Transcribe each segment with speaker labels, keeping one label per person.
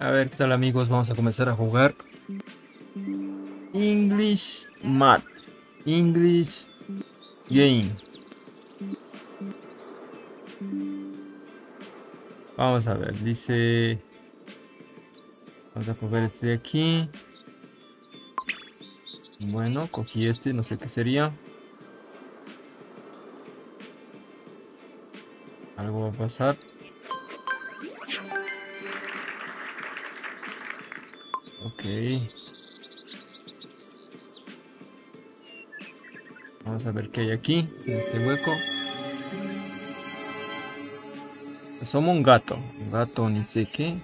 Speaker 1: A ver, ¿qué tal amigos? Vamos a comenzar a jugar English Math, English Game. Vamos a ver, dice... Vamos a coger este de aquí. Bueno, cogí este, no sé qué sería. Algo va a pasar. Ok. Vamos a ver qué hay aquí, en este hueco. Somos un gato. Un gato ni sé qué.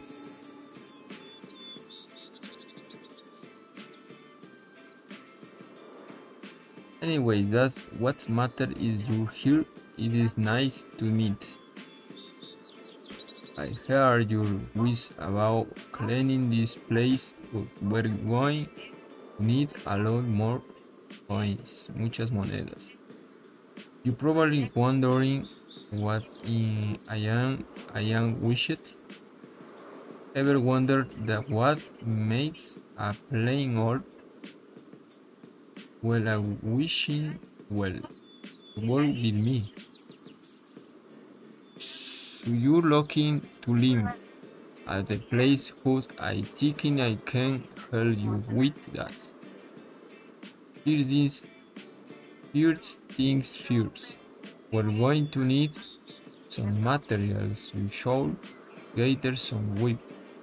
Speaker 1: Anyway, that's what matter is you're here. It is nice to meet. I heard your wish about cleaning this place, but we're going to need a lot more coins, muchas monedas. You're probably wondering what I am wished. Ever wondered that what makes a playing orb? Well, a wishing well, what will me? So you're looking to live at the place whose I think I can help you with that. First things first. We're going to need some materials. You should gather some wood.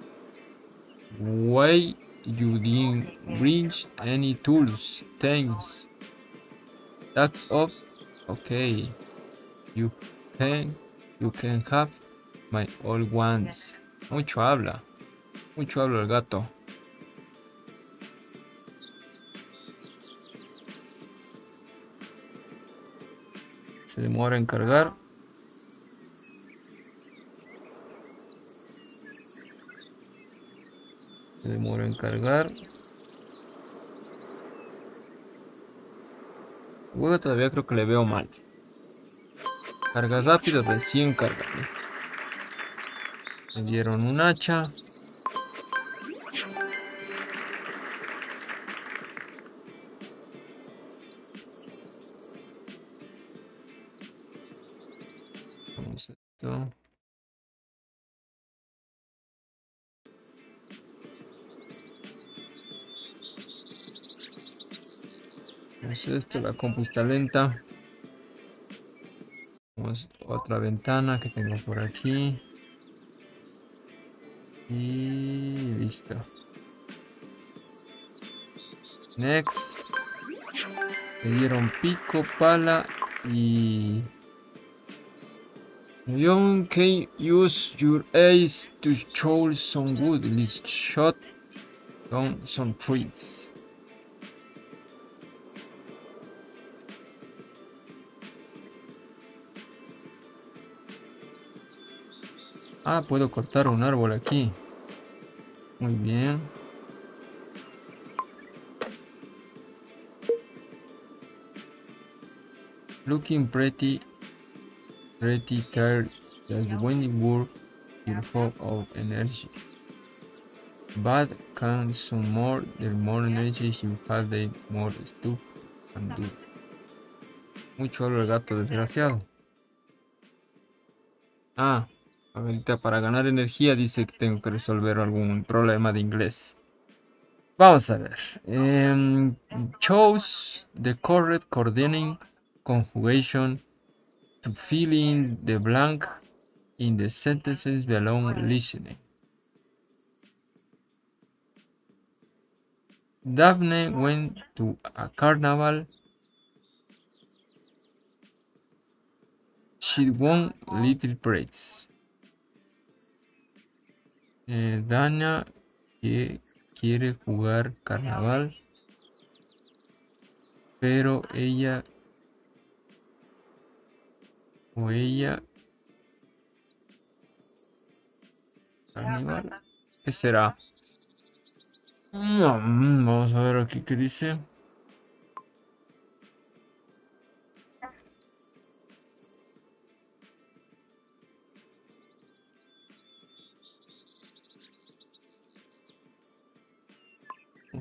Speaker 1: Why you didn't bring any tools? Thanks. That's up. Okay. You can you can have my old ones. Mucho habla. Mucho habla el gato. Se demora en cargar. Se demora en cargar. Luego todavía creo que le veo mal. Carga rápido, recién carga. Me dieron un hacha. Vamos a esto. Vamos a esto, la compu está lenta. Vamos a otra ventana que tengo por aquí. Y listo. Next. Me dieron pico, pala y... You can use your ace to show some wood. Let's shot down some trees. Ah, puedo cortar un árbol aquí. Muy bien. Looking pretty tired. Just when you work, you're full of energy. But can some more, the more energy you have, the more stuff can do. Mucho habla el gato, desgraciado. Ah, ahorita para ganar energía dice que tengo que resolver algún problema de inglés. Vamos a ver. Choose the correct coordinating conjugation to fill in the blank in the sentences below listening. Daphne went to a carnival. She won little praise. Dana quiere jugar carnaval, pero ella carnaval, ¿qué será? Vamos a ver aquí qué dice.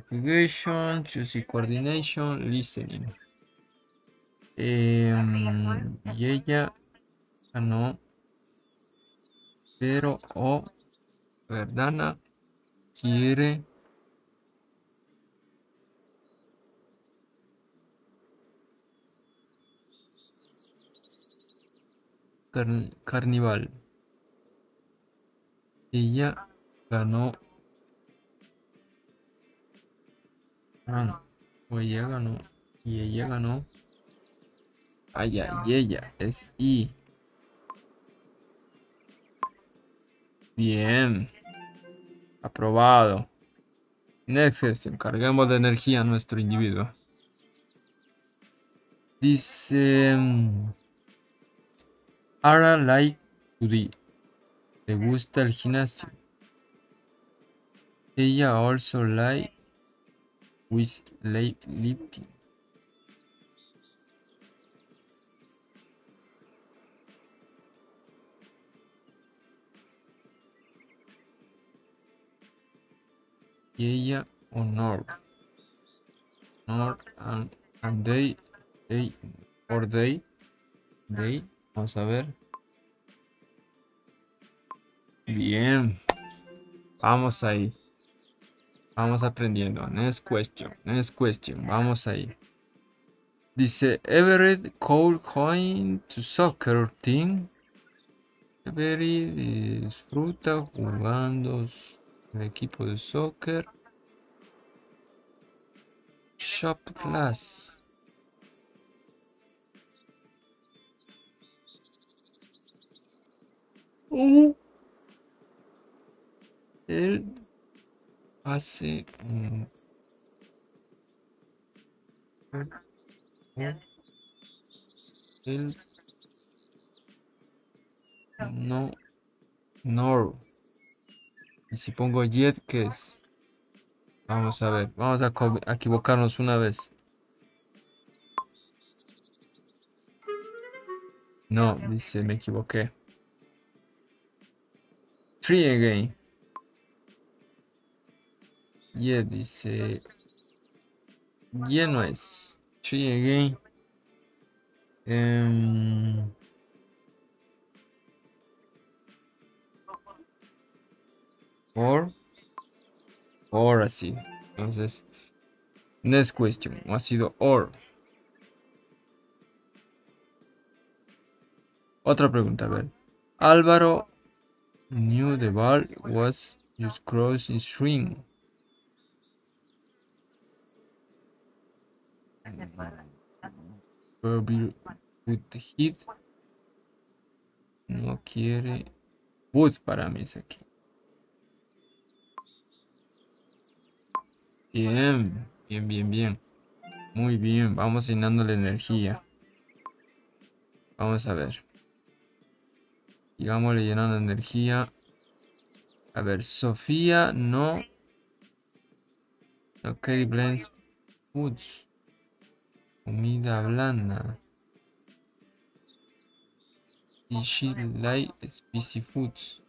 Speaker 1: navigation, choosing coordination, listening. Y ella ganó, pero Verdana quiere carnival. Ella ganó. O ella ganó. Y ella ganó. Y ella es I. Bien. Aprobado. Next question. Cargamos de energía a nuestro individuo. Dice. Ara like to the. Le gusta el gimnasio. Ella also like with lifting. Y ella honor. And they, vamos a ver. Bien. Vamos ahí. Vamos aprendiendo. Next question. Vamos ahí. Dice, Everett Cole going to soccer team. Everett disfruta jugando en el equipo de soccer. Shop class. Él hace él no. Y si pongo yet, ¿qué es? Vamos a ver. Vamos a equivocarnos una vez. No, dice, me equivoqué. Three again. Yeah, dice. Yeah, no es. Three again. Or así. Entonces, next question. Ha sido or. Otra pregunta, a ver. Álvaro knew the ball was just crossing string. With the hit. No quiere. Boots para mí es aquí. Bien. Muy bien. Vamos llenando la energía. Vamos a ver. Sigámosle llenando energía. A ver, Sofía no. No carry blends foods. Comida blanda. Y she like spicy foods.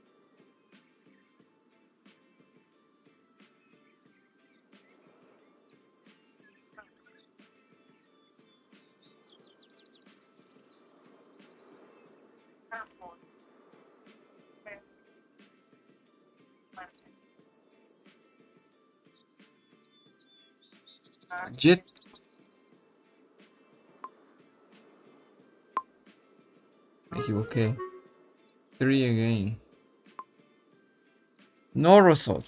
Speaker 1: Jet. Me equivoqué. Three again. Norosol.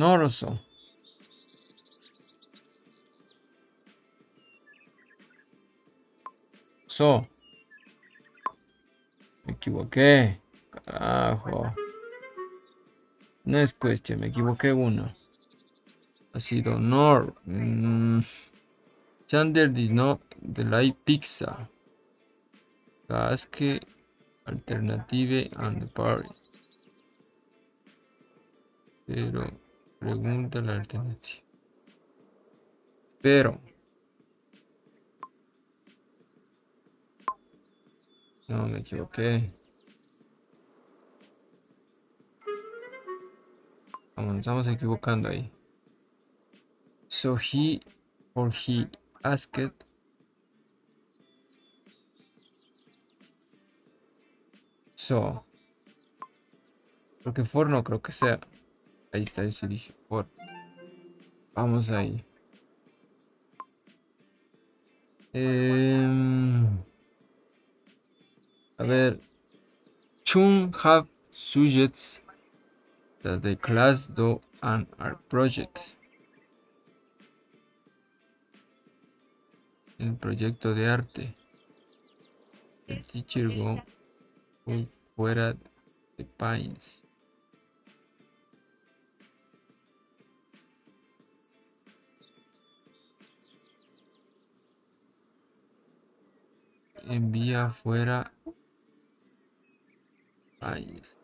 Speaker 1: So. Me equivoqué. Carajo. Next question. Me equivoqué uno. Ha sido Nor. Chandler did not like pizza. Ask alternative and party. Pero pregunta la alternativa. Pero. No, me equivoqué. Vamos, estamos equivocando ahí. So he asked. So. Porque for no creo que sea. Ahí está, yo sí dije for. Vamos ahí. A ver. Chung have subjects that the class do an art project. El proyecto de arte. El teacher go fuera de Pines. Envía fuera Pines.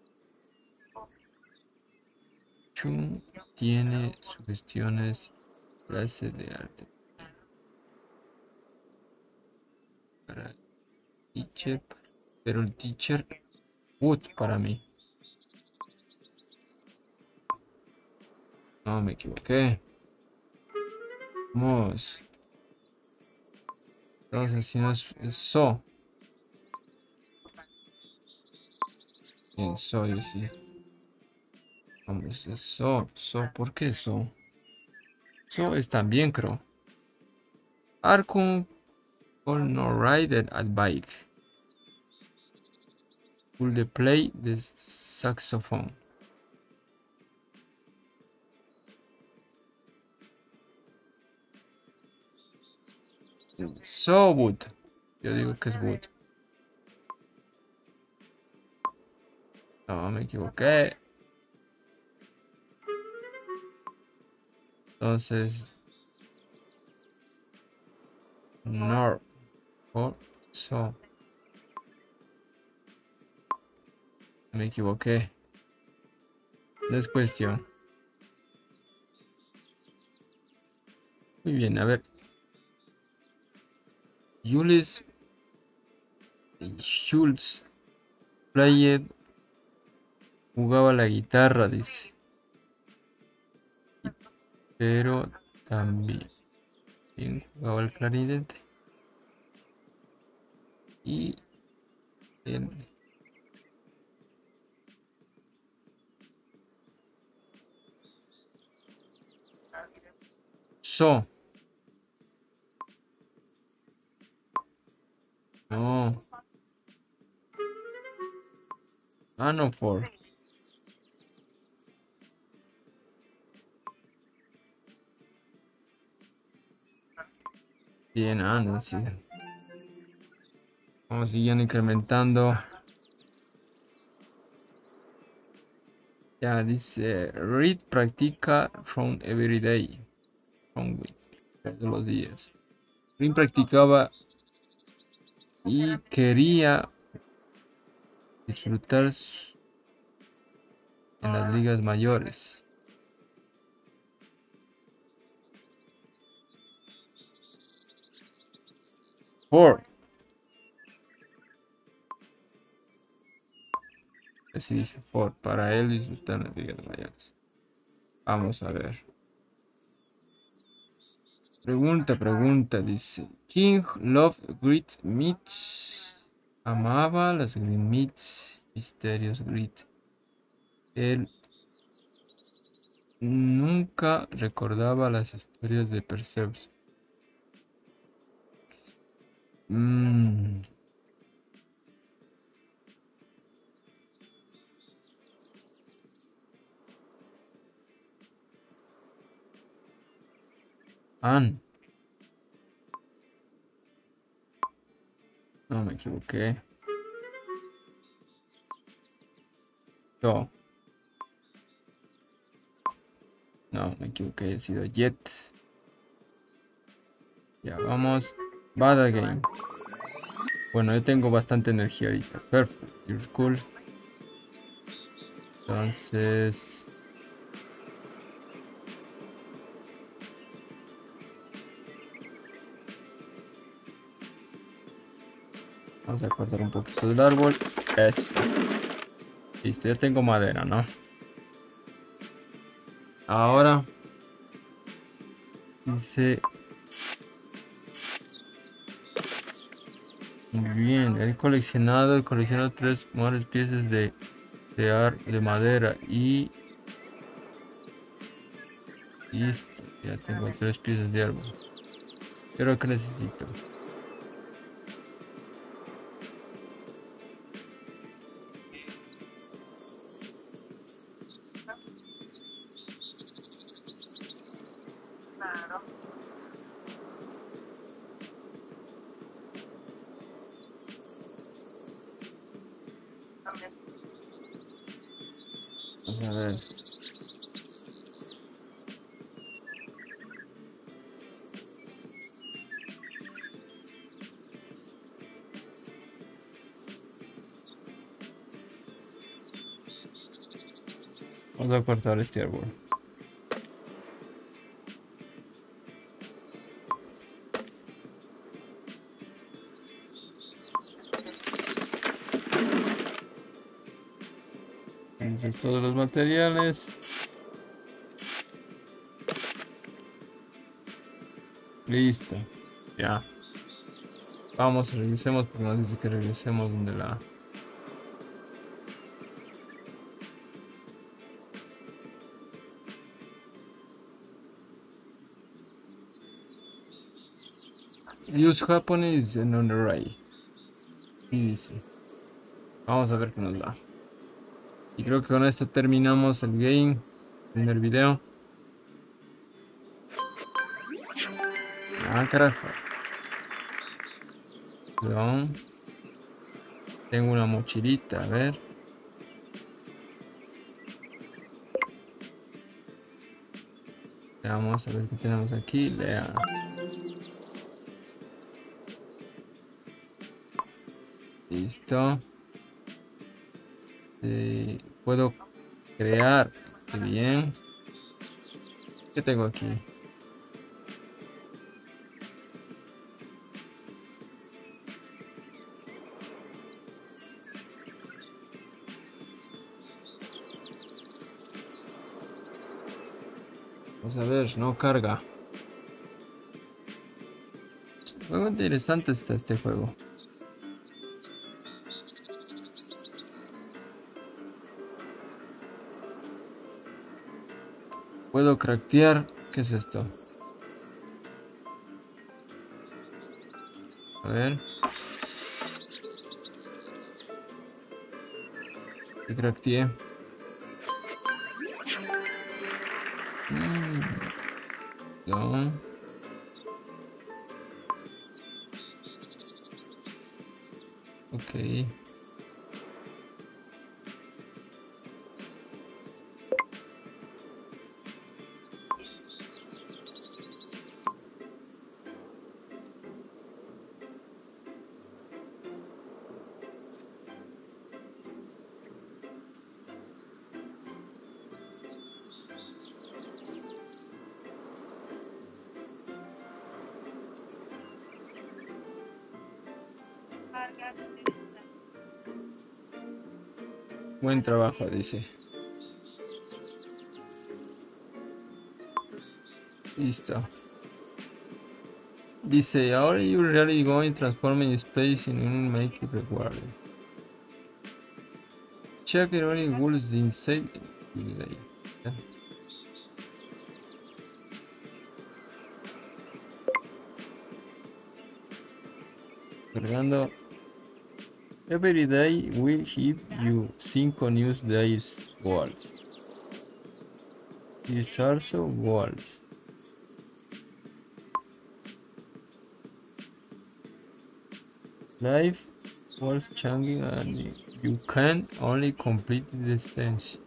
Speaker 1: Chung tiene sugestiones clase de arte para teacher, pero el teacher would para mí. No, me equivoqué. Vamos. Entonces, si no es so. Bien, so, yo sí. Vamos, es so. So, ¿por qué so? So está bien, creo. Arcon or no rider at bike. Will they play the saxophone? So would. Yo digo que es would. No, me equivoqué. Entonces, nor or so. Me equivoqué. No es cuestión. Muy bien, a ver. Julius Schultz played. Jugaba la guitarra, dice. Pero también jugaba el clarinete. Y el so. No. Ah, no, for. Bien, no, sí. Vamos siguiendo incrementando. Ya dice, read, practica from every day. From week, todos los días. Read practicaba y quería disfrutar en las ligas mayores. For. Así dije, for. Para él disfrutar en las ligas mayores. Vamos a ver. Pregunta, dice. King loved great meats. Amaba las green meats. Misterios great. Él nunca recordaba las historias de Perseus. Anne. No, me equivoqué. No. No, me equivoqué. He sido Jet. Ya, vamos. Bad game. Bueno, yo tengo bastante energía ahorita. Perfect. You're cool. Entonces... Vamos a cortar un poquito del árbol. Listo, ya tengo madera, ¿no? Ahora Dice, muy bien, he coleccionado 3 mejores piezas de madera y listo, ya tengo 3 piezas de árbol. Pero que necesito. Vamos a ver. Vamos a cortar este árbol. Entonces todos los materiales. Listo. Ya. Vamos, regresemos porque nos dice que regresemos donde la... Use Japanese en on the right. Y dice. Vamos a ver qué nos da. Y creo que con esto terminamos el game. Primer video. Ah, carajo. Perdón. Tengo una mochilita, a ver. Vamos a ver qué tenemos aquí. Lea. Listo. Puedo crear. Qué bien. ¿Qué tengo aquí? Vamos a ver, no carga. Muy interesante está este juego. Puedo craftear. ¿Qué es esto? A ver. ¿Qué crafteé? No. Ok. Buen trabajo, dice. Listo. Dice, ahora you really going transforming space in un make it reward. Check it only rules inside. Ya. Cargando. Every day will give you 5 new days goals. These are so goals. Life was changing and you can only complete the distance.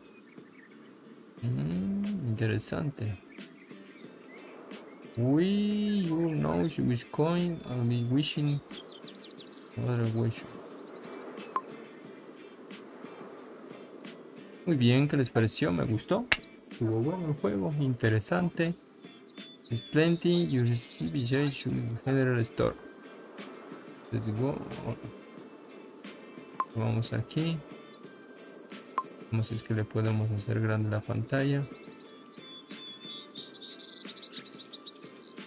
Speaker 1: Interesante. You know which coin I'll be wishing another wish. Muy bien, ¿qué les pareció? Me gustó. Estuvo bueno el juego, interesante. It's plenty, you receive General Store. Let's go. Vamos aquí. Vamos si es que le podemos hacer grande la pantalla.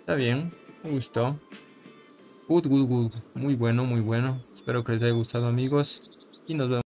Speaker 1: Está bien, me gustó. Good, good, good. Muy bueno, muy bueno. Espero que les haya gustado, amigos. Y nos vemos.